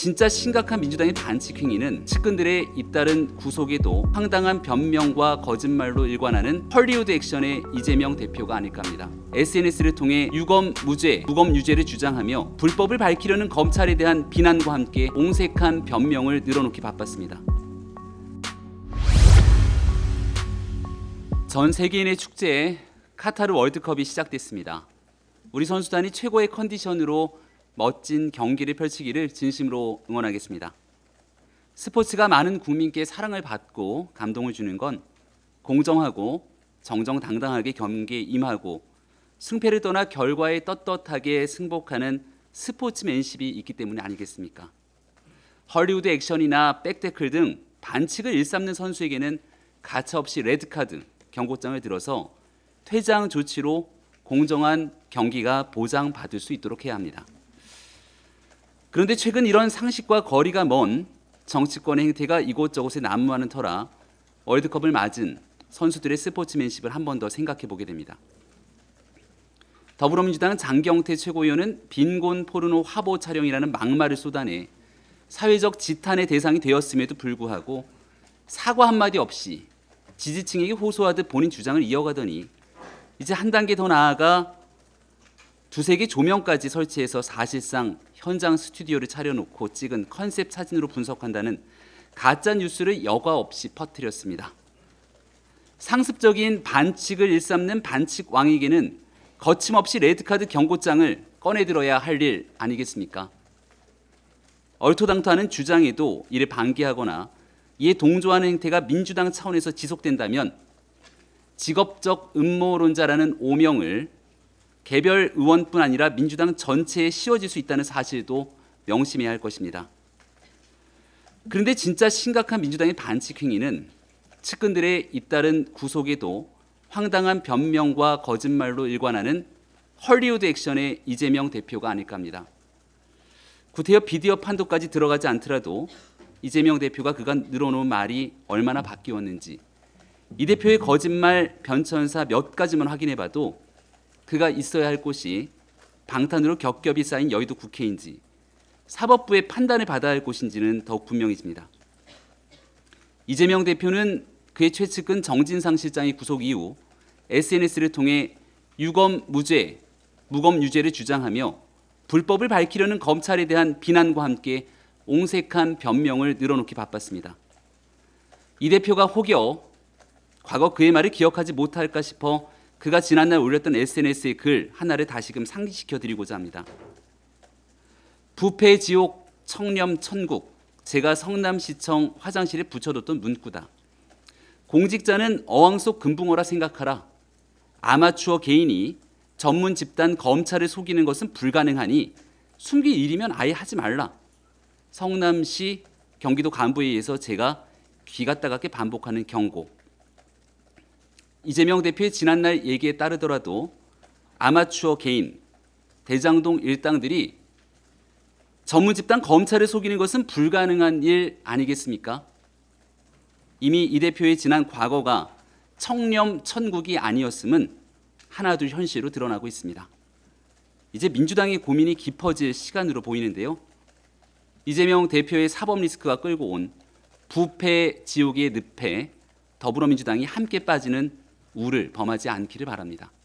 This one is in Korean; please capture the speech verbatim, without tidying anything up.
진짜 심각한 민주당의 반칙 행위는 측근들의 잇따른 구속에도 황당한 변명과 거짓말로 일관하는 헐리우드 액션의 이재명 대표가 아닐까 합니다. 에스엔에스를 통해 유검 무죄, 무검 유죄를 주장하며 불법을 밝히려는 검찰에 대한 비난과 함께 옹색한 변명을 늘어놓기 바빴습니다. 전 세계인의 축제 카타르 월드컵이 시작됐습니다. 우리 선수단이 최고의 컨디션으로 멋진 경기를 펼치기를 진심으로 응원하겠습니다. 스포츠가 많은 국민께 사랑을 받고 감동을 주는 건 공정하고 정정당당하게 경기에 임하고 승패를 떠나 결과에 떳떳하게 승복하는 스포츠맨십이 있기 때문이 아니겠습니까? 헐리우드 액션이나 백태클 등 반칙을 일삼는 선수에게는 가차없이 레드카드, 경고장을 들어서 퇴장 조치로 공정한 경기가 보장받을 수 있도록 해야 합니다. 그런데 최근 이런 상식과 거리가 먼 정치권의 행태가 이곳저곳에 난무하는 터라 월드컵을 맞은 선수들의 스포츠맨십을 한 번 더 생각해 보게 됩니다. 더불어민주당 장경태 최고위원은 빈곤 포르노 화보 촬영이라는 막말을 쏟아내 사회적 지탄의 대상이 되었음에도 불구하고 사과 한마디 없이 지지층에게 호소하듯 본인 주장을 이어가더니 이제 한 단계 더 나아가 두세 개 조명까지 설치해서 사실상 현장 스튜디오를 차려놓고 찍은 컨셉 사진으로 분석한다는 가짜 뉴스를 여과 없이 퍼뜨렸습니다. 상습적인 반칙을 일삼는 반칙 왕에게는 거침없이 레드카드 경고장을 꺼내들어야 할 일 아니겠습니까? 얼토당토하는 주장에도 이를 반기하거나 이에 동조하는 행태가 민주당 차원에서 지속된다면 직업적 음모론자라는 오명을 개별 의원뿐 아니라 민주당 전체에 씌워질 수 있다는 사실도 명심해야 할 것입니다. 그런데 진짜 심각한 민주당의 반칙 행위는 측근들의 잇따른 구속에도 황당한 변명과 거짓말로 일관하는 헐리우드 액션의 이재명 대표가 아닐까 합니다. 구태여 비디오 판도까지 들어가지 않더라도 이재명 대표가 그간 늘어놓은 말이 얼마나 바뀌었는지 이 대표의 거짓말 변천사 몇 가지만 확인해봐도 그가 있어야 할 곳이 방탄으로 겹겹이 쌓인 여의도 국회인지 사법부의 판단을 받아야 할 곳인지는 더욱 분명해집니다. 이재명 대표는 그의 최측근 정진상 실장의 구속 이후 에스엔에스를 통해 유검 무죄, 무검 유죄를 주장하며 불법을 밝히려는 검찰에 대한 비난과 함께 옹색한 변명을 늘어놓기 바빴습니다. 이 대표가 혹여 과거 그의 말을 기억하지 못할까 싶어 그가 지난날 올렸던 에스엔에스의 글 하나를 다시금 상기시켜드리고자 합니다. 부패 지옥 청렴 천국, 제가 성남시청 화장실에 붙여뒀던 문구다. 공직자는 어항 속 금붕어라 생각하라. 아마추어 개인이 전문 집단 검찰을 속이는 것은 불가능하니 숨길 일이면 아예 하지 말라. 성남시 경기도 간부에 의해서 제가 귀가 따갑게 반복하는 경고. 이재명 대표의 지난날 얘기에 따르더라도 아마추어 개인, 대장동 일당들이 전문 집단 검찰을 속이는 것은 불가능한 일 아니겠습니까? 이미 이 대표의 지난 과거가 청렴 천국이 아니었음은 하나둘 현실로 드러나고 있습니다. 이제 민주당의 고민이 깊어질 시간으로 보이는데요. 이재명 대표의 사법 리스크가 끌고 온 부패 지옥의 늪에 더불어민주당이 함께 빠지는 우를 범하지 않기를 바랍니다.